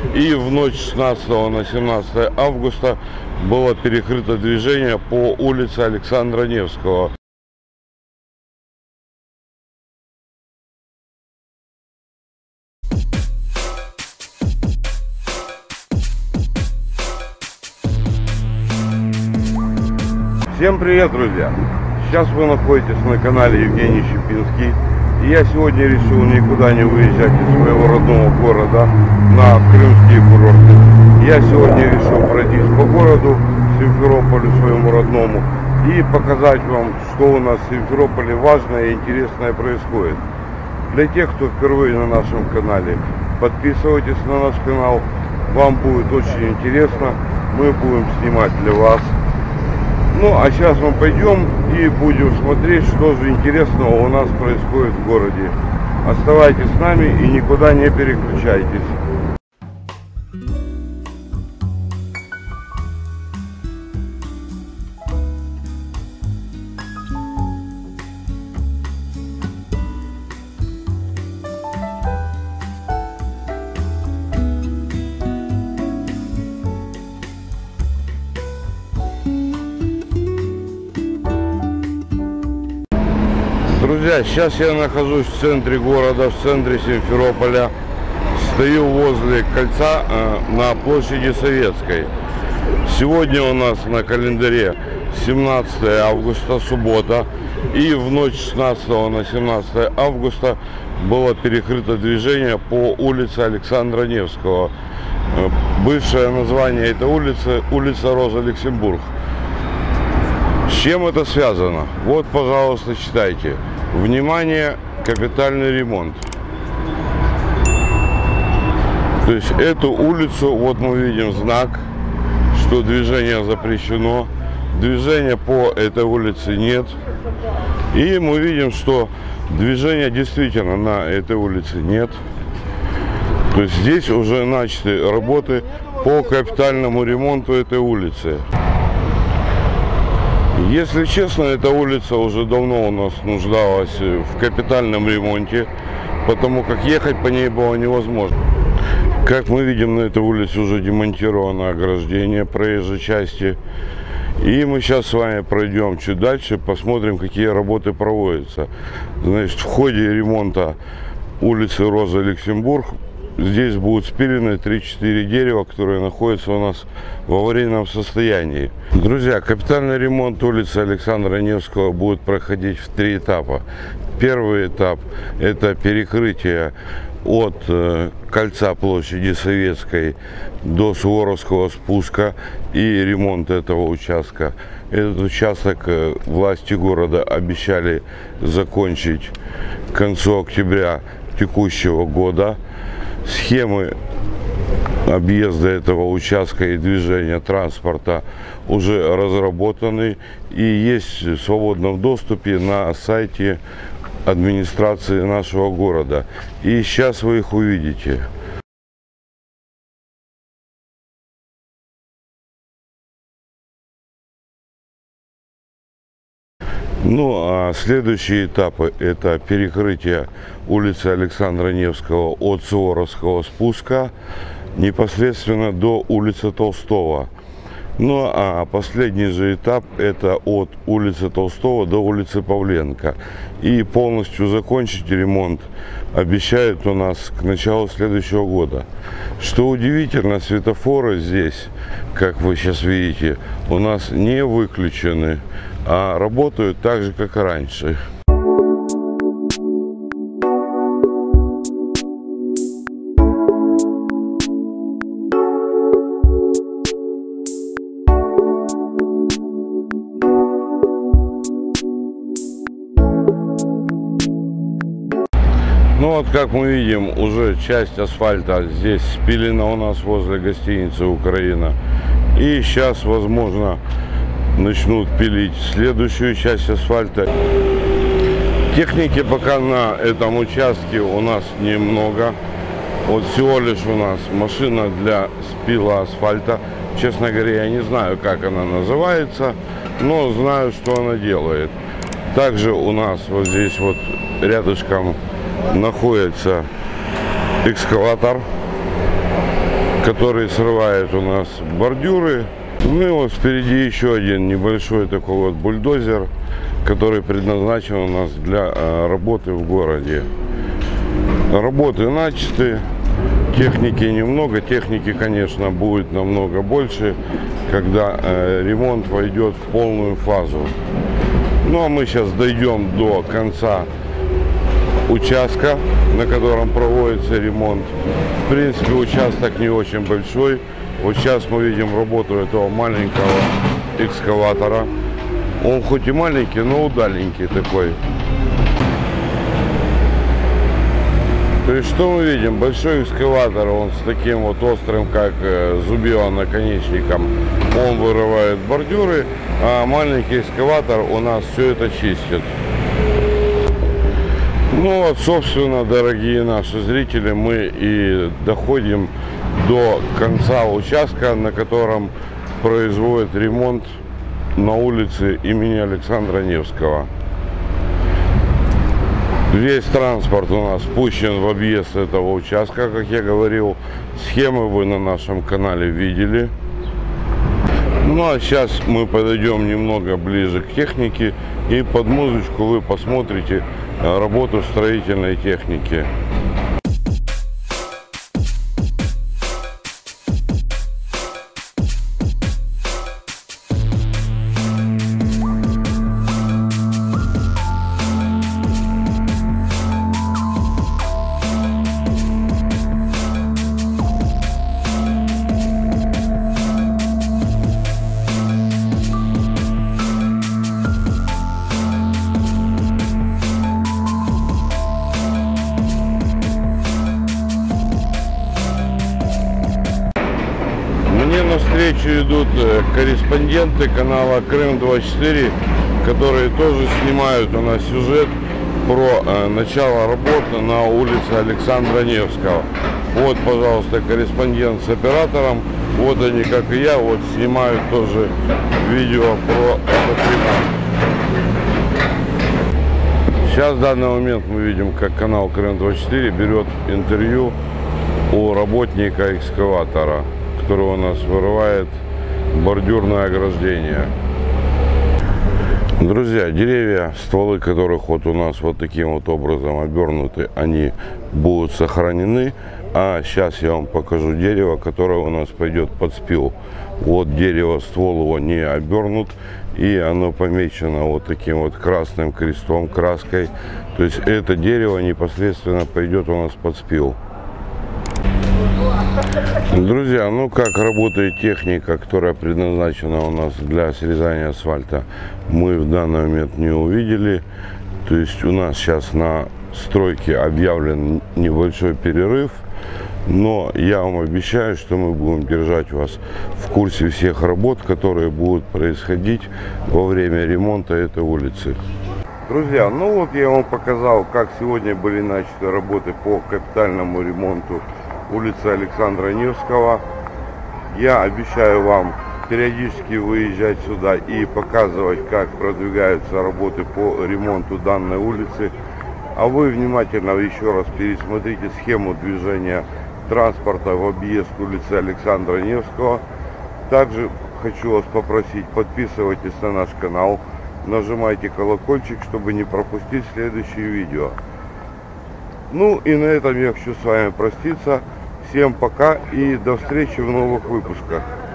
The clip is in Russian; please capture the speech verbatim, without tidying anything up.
И в ночь с шестнадцатого на семнадцатое августа было перекрыто движение по улице Александра Невского. Всем привет, друзья! Сейчас вы находитесь на канале Евгений Щепинский. И я сегодня решил никуда не выезжать из своего родного города на крымские курорты. Я сегодня решил пройтись по городу Симферополю, своему родному, и показать вам, что у нас в Симферополе важное и интересное происходит. Для тех, кто впервые на нашем канале, подписывайтесь на наш канал. Вам будет очень интересно. Мы будем снимать для вас. Ну, а сейчас мы пойдем и будем смотреть, что же интересного у нас происходит в городе. Оставайтесь с нами и никуда не переключайтесь. Друзья, сейчас я нахожусь в центре города, в центре Симферополя. Стою возле кольца э, на площади Советской. Сегодня у нас на календаре семнадцатое августа, суббота. И в ночь с шестнадцатого на семнадцатое августа было перекрыто движение по улице Александра Невского. Э, бывшее название этой улицы – улица Роза Люксембург. С чем это связано? Вот, пожалуйста, читайте. Внимание, капитальный ремонт. То есть эту улицу, вот мы видим знак, что движение запрещено. Движения по этой улице нет. И мы видим, что движения действительно на этой улице нет. То есть здесь уже начаты работы по капитальному ремонту этой улицы. Если честно, эта улица уже давно у нас нуждалась в капитальном ремонте, потому как ехать по ней было невозможно. Как мы видим, на этой улице уже демонтировано ограждение проезжей части. И мы сейчас с вами пройдем чуть дальше, посмотрим, какие работы проводятся. Значит, в ходе ремонта улицы Роза Люксембург здесь будут спилены три-четыре дерева, которые находятся у нас в аварийном состоянии. Друзья, капитальный ремонт улицы Александра Невского будет проходить в три этапа. Первый этап – это перекрытие от э, кольца площади Советской до Суворовского спуска и ремонт этого участка. Этот участок э, власти города обещали закончить к концу октября текущего года. Схемы объезда этого участка и движения транспорта уже разработаны и есть в свободном доступе на сайте администрации нашего города. И сейчас вы их увидите. Ну, а следующие этапы – это перекрытие улицы Александра Невского от Суворовского спуска непосредственно до улицы Толстого. Ну, а последний же этап – это от улицы Толстого до улицы Павленко. И полностью закончить ремонт обещают у нас к началу следующего года. Что удивительно, светофоры здесь, как вы сейчас видите, у нас не выключены, а работают так же, как и раньше. Ну вот, как мы видим, уже часть асфальта здесь спилена у нас возле гостиницы «Украина». И сейчас, возможно, начнут пилить следующую часть асфальта. Техники пока на этом участке у нас немного. Вот всего лишь у нас машина для спила асфальта. Честно говоря, я не знаю, как она называется, но знаю, что она делает. Также у нас вот здесь вот рядышком находится экскаватор, который срывает у нас бордюры. Ну и вот впереди еще один небольшой такой вот бульдозер, который предназначен у нас для работы в городе. Работы начаты, техники немного, техники, конечно, будет намного больше, когда ремонт войдет в полную фазу. Ну а мы сейчас дойдем до конца участка, на котором проводится ремонт. В принципе, участок не очень большой. Вот сейчас мы видим работу этого маленького экскаватора. Он хоть и маленький, но удаленький такой. То есть что мы видим? Большой экскаватор, он с таким вот острым, как зубило, наконечником, он вырывает бордюры, а маленький экскаватор у нас все это чистит. Ну вот, собственно, дорогие наши зрители, мы и доходим до конца участка, на котором производят ремонт на улице имени Александра Невского. Весь транспорт у нас пущен в объезд этого участка, как я говорил. Схемы вы на нашем канале видели. Ну а сейчас мы подойдем немного ближе к технике, и под музычку вы посмотрите работу строительной техники. Навстречу идут корреспонденты канала Крым двадцать четыре, которые тоже снимают у нас сюжет про э, начало работы на улице Александра Невского. Вот, пожалуйста, корреспондент с оператором. Вот они, как и я, вот снимают тоже видео про этот ремонт. Сейчас в данный момент мы видим, как канал Крым двадцать четыре берет интервью у работника экскаватора, который у нас вырывает бордюрное ограждение. Друзья, деревья, стволы которых вот у нас вот таким вот образом обернуты, они будут сохранены. А сейчас я вам покажу дерево, которое у нас пойдет под спил. Вот дерево, ствол его не обернут, и оно помечено вот таким вот красным крестом, краской. То есть это дерево непосредственно пойдет у нас под спил. Друзья, ну как работает техника, которая предназначена у нас для срезания асфальта, мы в данный момент не увидели. То есть у нас сейчас на стройке объявлен небольшой перерыв, но я вам обещаю, что мы будем держать вас в курсе всех работ, которые будут происходить во время ремонта этой улицы. Друзья, ну вот я вам показал, как сегодня были начаты работы по капитальному ремонту улицы Александра Невского. Я обещаю вам периодически выезжать сюда и показывать, как продвигаются работы по ремонту данной улицы. А вы внимательно еще раз пересмотрите схему движения транспорта в объезд улицы Александра Невского. Также хочу вас попросить, подписывайтесь на наш канал, нажимайте колокольчик, чтобы не пропустить следующие видео. Ну и на этом я хочу с вами проститься. Всем пока и до встречи в новых выпусках.